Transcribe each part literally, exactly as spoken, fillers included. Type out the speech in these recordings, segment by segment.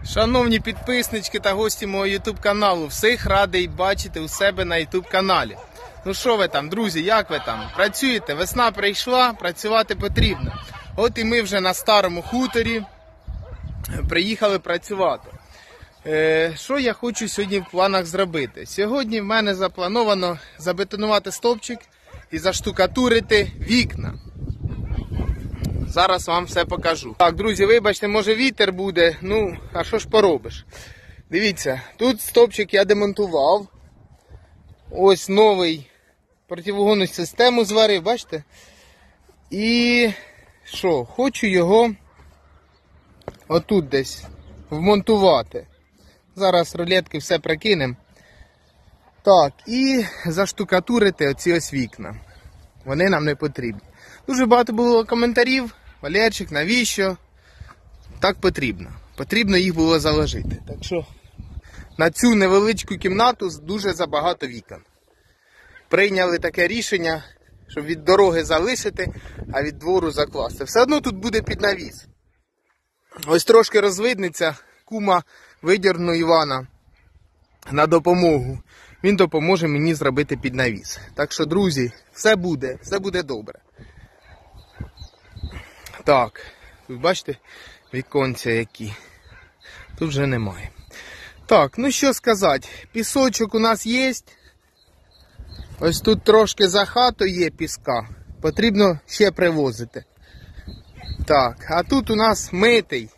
Шановні підписнички та гості мого ютуб каналу, всіх радий бачити у себе на ютуб каналі. Ну що ви там, друзі, як ви там? Працюєте? Весна прийшла, працювати потрібно. От і ми вже на старому хуторі приїхали працювати. Е, що я хочу сьогодні в планах зробити? Сьогодні в мене заплановано забетонувати стовпчик і заштукатурити вікна. Зараз вам все покажу. Так, друзі, вибачте, може вітер буде, ну, а що ж поробиш? Дивіться, тут стовпчик я демонтував. Ось новий противогонну систему зварив, бачите? І що, хочу його отут десь вмонтувати. Зараз рулетки все прикинемо. Так, і заштукатурити оці ось вікна. Вони нам не потрібні. Дуже багато було коментарів. Валерчик, навіщо? Так потрібно. Потрібно їх було заложити. Так що на цю невеличку кімнату дуже забагато вікон. Прийняли таке рішення, щоб від дороги залишити, а від двору закласти. Все одно тут буде під навіс. Ось трошки розвиднеться, кума видірну Івана на допомогу. Він допоможе мені зробити під навіс. Так що, друзі, все буде, все буде добре. Так, тут бачите, віконця які. Тут вже немає. Так, ну що сказати, пісочок у нас є. Ось тут трошки за хатою є піска. Потрібно ще привозити. Так, а тут у нас митий.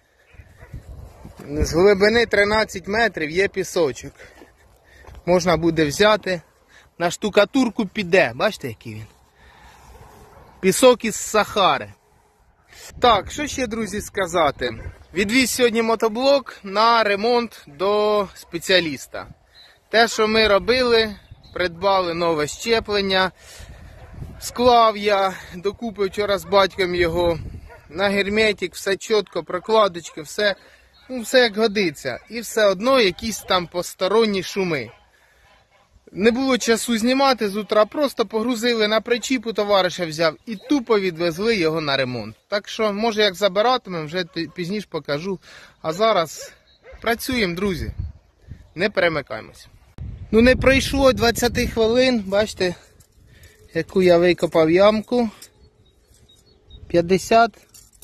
З глибини тринадцять метрів є пісочок. Можна буде взяти. На штукатурку піде. Бачите, який він? Пісок із Сахари. Так, що ще, друзі, сказати? Відвіз сьогодні мотоблок на ремонт до спеціаліста. Те, що ми робили, придбали нове щеплення. Склав я, докупив вчора з батьком його. На герметик, все чітко, прокладочки, все, ну, все як годиться. І все одно якісь там посторонні шуми. Не було часу знімати з утра, просто погрузили на причіпу, товариша взяв і тупо відвезли його на ремонт. Так що, може як забиратимемо, вже пізніше покажу. А зараз працюємо, друзі. Не перемикаємось. Ну не пройшло двадцять хвилин, бачите, яку я викопав ямку. п'ятдесят,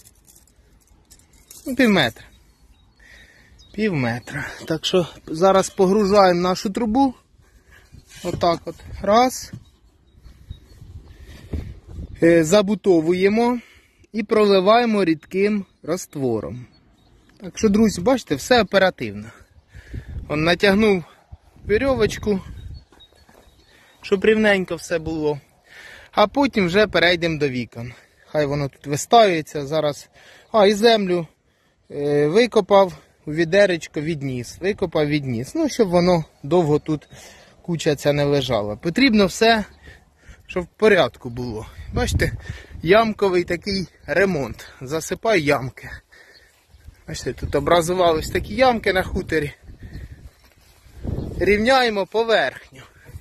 ну пів метра. Пів метра. Так що зараз погружаємо нашу трубу. Отак от. Раз. Забутовуємо і проливаємо рідким раствором. Так що, друзі, бачите, все оперативно. Он натягнув вірьовочку, щоб рівненько все було. А потім вже перейдемо до вікон. Хай воно тут вистаюється зараз. А, і землю е, викопав, у відеречко відніс. Викопав, відніс. Ну, щоб воно довго тут куча ця не лежала. Потрібно все, щоб в порядку було. Бачите, ямковий такий ремонт. Засипаю ямки. Бачите, тут образувались такі ямки на хуторі. Рівняємо поверхню.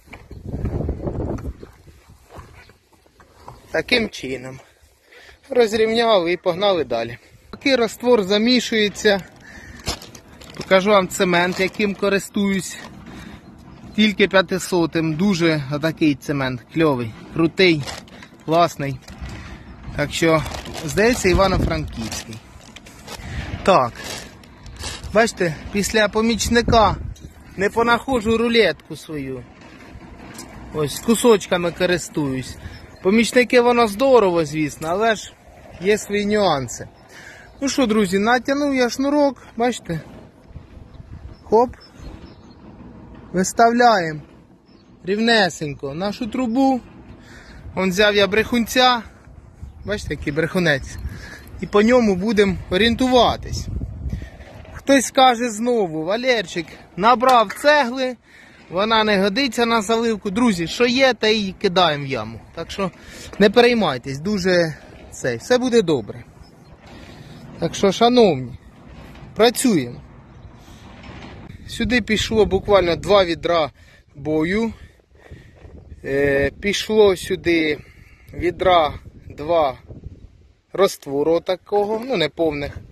Таким чином. Розрівняли і погнали далі. Такий раствор замішується. Покажу вам цемент, яким користуюсь. Тільки п'ятисотим, дуже отакий цемент, кльовий, крутий, класний. Так що, здається, Івано-Франківський. Так, бачите, після помічника не понаходжу рулетку свою. Ось, кусочками користуюсь. Помічники воно здорово, звісно, але ж є свої нюанси. Ну що, друзі, натягнув я шнурок, бачите? Хоп. Виставляємо рівнесенько нашу трубу. Он взяв я брехунця. Бачите, який брехунець. І по ньому будемо орієнтуватись. Хтось скаже знову: Валерчик, набрав цегли, вона не годиться на заливку. Друзі, що є, та і кидаємо в яму. Так що не переймайтесь, дуже цей, все буде добре. Так що, шановні, працюємо. Сюди пішло буквально два відра бою. Е, пішло сюди відра два раствору такого, ну не повних.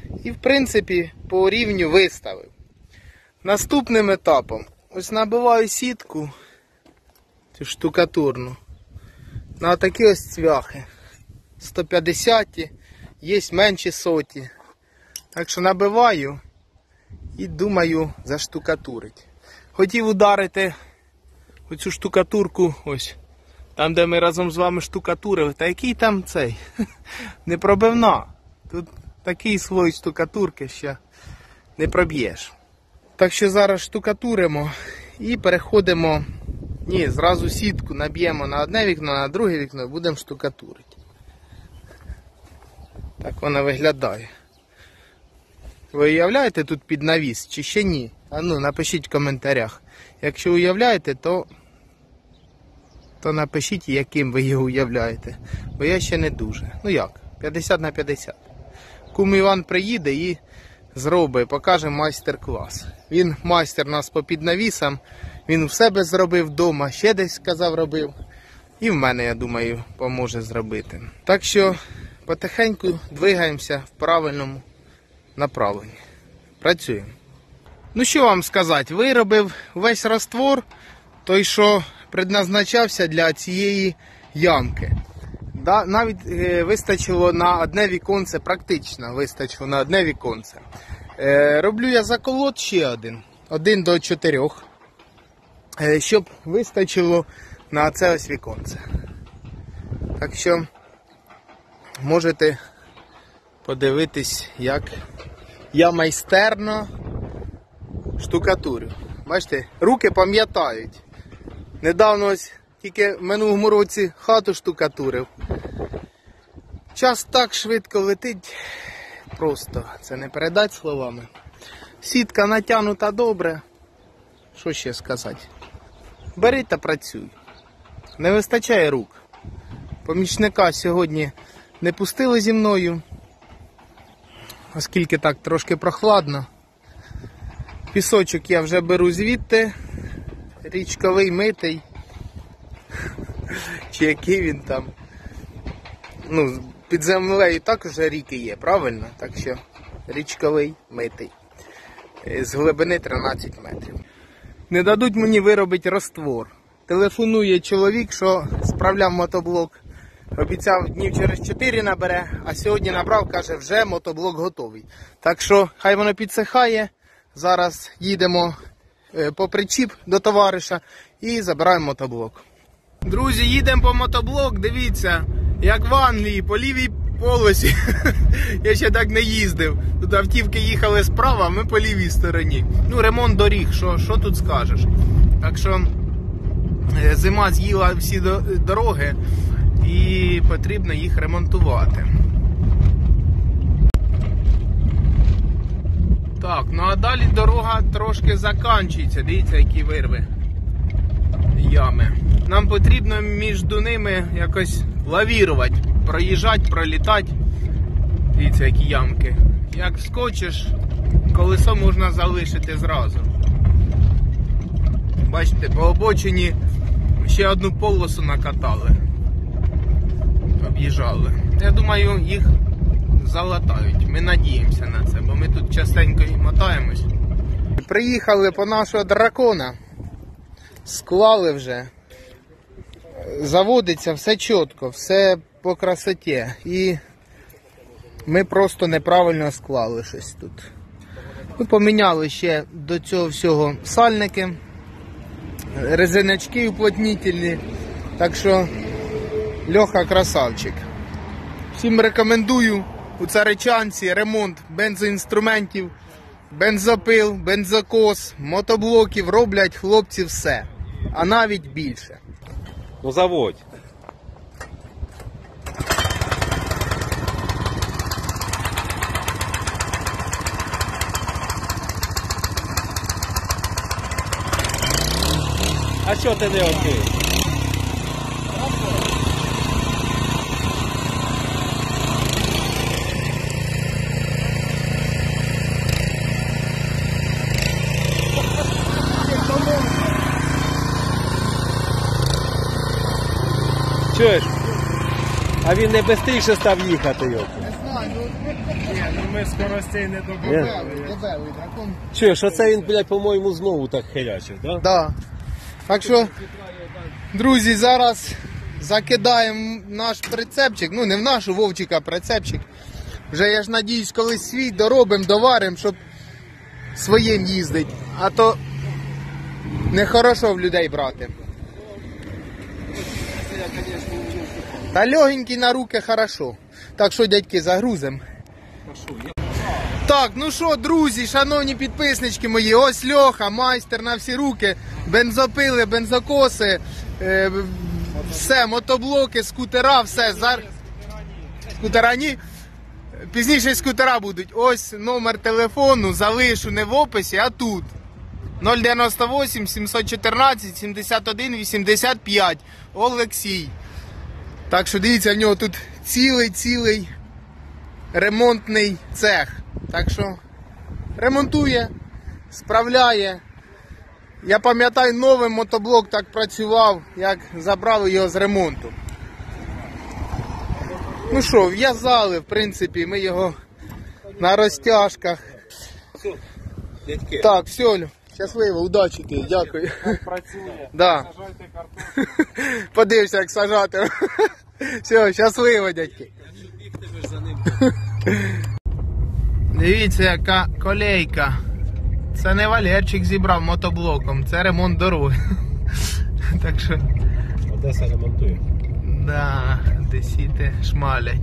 І в принципі по рівню виставив. Наступним етапом ось набиваю сітку, цю штукатурну, на такі ось цвяхи. сто п'ятдесят, є менші соті. Так що набиваю і думаю заштукатурити. Хотів ударити оцю штукатурку, ось, там де ми разом з вами штукатурили. Та який там цей? Непробивна. Тут такий слой штукатурки ще не проб'єш. Так що зараз штукатуримо і переходимо, ні, зразу сітку наб'ємо на одне вікно, на друге вікно і будемо штукатурити. Так вона виглядає. Ви уявляєте тут під навіс чи ще ні? А ну, напишіть в коментарях. Якщо уявляєте, то, то напишіть, яким ви його уявляєте. Бо я ще не дуже. Ну як, п'ятдесят на п'ятдесят. Кум Іван приїде і зробить, покаже майстер-клас. Він майстер нас по піднавісам, він в себе зробив вдома, ще десь, сказав, робив. І в мене, я думаю, поможе зробити. Так що потихеньку двигаємося в правильному направленні. Працюємо. Ну що вам сказати, виробив весь раствор, той, що предназначався для цієї ямки. Да, навіть е, вистачило на одне віконце, практично вистачило на одне віконце. Е, роблю я заколот ще один, один до чотирьох, е, щоб вистачило на це ось віконце. Так що можете подивитись, як я майстерно штукатурю. Бачите, руки пам'ятають. Недавно ось тільки в минулому році хату штукатурив. Час так швидко летить, просто це не передати словами. Сітка натягнута добре. Що ще сказати? Бери та працюй. Не вистачає рук. Помічника сьогодні не пустили зі мною, оскільки так трошки прохладно. Пісочок я вже беру звідти, річковий митий, чи який він там. Ну, під землею також ріки є, правильно? Так що річковий митий, з глибини тринадцять метрів. Не дадуть мені виробити раствор. Телефонує чоловік, що справляв мотоблок. Обіцяв, днів через чотири набере, а сьогодні набрав, каже, вже мотоблок готовий. Так що хай воно підсихає. Зараз їдемо по причіп до товариша і забираємо мотоблок. Друзі, їдемо по мотоблок, дивіться, як в Англії, по лівій полосі. Я ще так не їздив. Тут автівки їхали справа, а ми по лівій стороні. Ну, ремонт доріг, що, що тут скажеш. Так що зима з'їла всі дороги і потрібно їх ремонтувати. Так, ну а далі дорога трошки закінчується. Дивіться, які вирви, ями. Нам потрібно між ними якось лавірувати, проїжджати, пролітати. Дивіться, які ямки. Як скочиш, колесо можна залишити зразу. Бачите, по обочині ще одну полосу накатали. Об'їжджали. Я думаю, їх залатають. Ми надіємося на це, бо ми тут частенько і мотаємось. Приїхали по нашого дракона. Склали вже. Заводиться все чітко, все по красоті. І ми просто неправильно склали щось тут. Ми поміняли ще до цього всього сальники, резиночки уплотнительні. Так що Льоха красавчик. Всім рекомендую у Царичанці ремонт бензоінструментів, бензопил, бензокос, мотоблоків. Роблять хлопці все, а навіть більше. Ну заводь. А що ти не окей? Чуєш? А він не швидше став їхати його. Не знаю. Да, ну, Ні, ну ми скоростей не добавили. дебелий, дебелий дракон. Чуєш, а це він, блядь, по-моєму, знову так херячив, да? Да. Так що, друзі, зараз закидаємо наш прицепчик. Ну, не в нашу Вовчика, а прицепчик. Вже, я ж надіюсь, колись свій доробимо, доваримо, щоб своїм їздить. А то нехорошо в людей брати. Та легенький на руки хорошо. Так що, дядьки, загрузимо. Так, ну що, друзі, шановні підписнички мої, ось Льоха, майстер на всі руки, бензопили, бензокоси, е, все, мотоблоки, скутера, все. Зар... Скутера ні. Пізніше скутера будуть. Ось номер телефону, залишу не в описі, а тут. нуль дев'яносто вісім сімсот чотирнадцять сімдесят один вісімдесят п'ять. Олексій. Так що дивіться, в нього тут цілий-цілий ремонтний цех. Так що ремонтує, справляє. Я пам'ятаю, новий мотоблок так працював, як забрали його з ремонту. Ну що, в'язали, в принципі, ми його на розтяжках. Все, дядьки. Так, все, Лю, щасливо, удачі тобі, дякую. Працює. Да. Сажайте картошку. Подивишся, як сажати. Все, щасливо, дядьки. Бігтимеш за ним. Дивіться, яка колейка. Це не Валерчик зібрав мотоблоком, це ремонт дороги. Так що, Одеса ремонтує. да, десіти шмалять.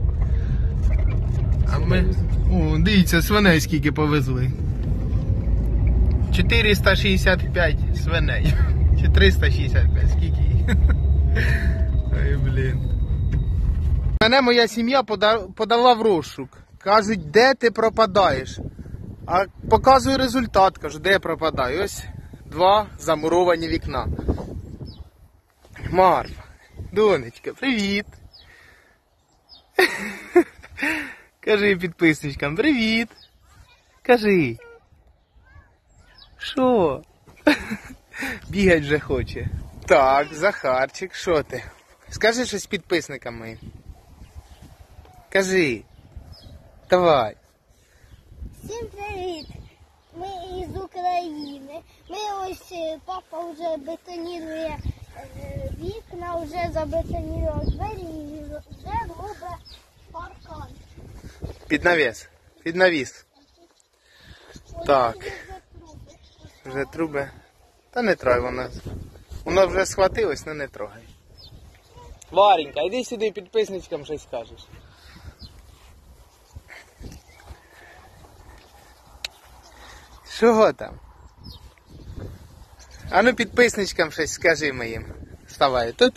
А ми, о, дивіться, свиней скільки повезли. чотириста шістдесят п'ять свиней. Чи триста шістдесят п'ять, скільки їх. Ой, блін. Мене моя сім'я пода- подала в розшук. Кажуть, де ти пропадаєш? А показую результат, кажу, де я пропадаю. Ось два замуровані вікна. Марфа, донечка, привіт. Кажи підписничкам, привіт. Кажи. Що? Бігать вже хоче. Так, Захарчик, що ти? Скажи щось підписникам моїм. Кажи. Давай. Всім привіт! Ми із України. Ми ось е, папа вже бетонірує е, вікна, вже забетонував двері і вже робить паркан. Під навіс. Під навіс. Так. Вже труби. Та не трогай воно. Воно вже схватилось, але не трогай. Варенька, йди сюди підписничкам щось скажеш. Чого там? А ну підписничкам щось скажи моїм. Вставай тут.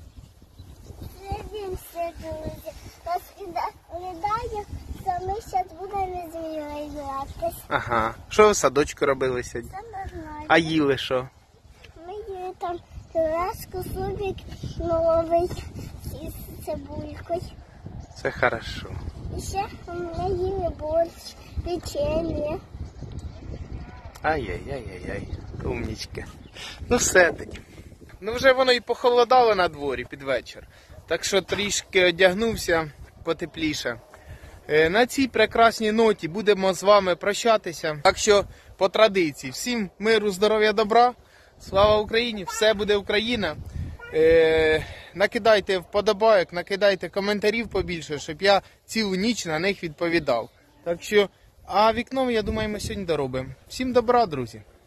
Дивимося, друзі. Нас віддає, що ми зараз будемо з нею гратись. Ага. Що ви в садочку робили сьогодні? Це нормально. А їли що? Ми їли там пюрешку, супик новий із цибулькою. Це хорошо. І ще ми їли борщ, печення. Ай-яй-яй-яй-яй, умнічка. Ну все таки. Ну вже воно і похолодало на дворі під вечір. Так що трішки одягнувся потепліше. Е, На цій прекрасній ноті будемо з вами прощатися. Так що по традиції всім миру, здоров'я, добра. Слава Україні! Все буде Україна. Е, накидайте вподобайок, накидайте коментарів побільше, щоб я цілу ніч на них відповідав. Так що, а вікном, я думаю, ми сьогодні доробимо. Всім добра, друзі!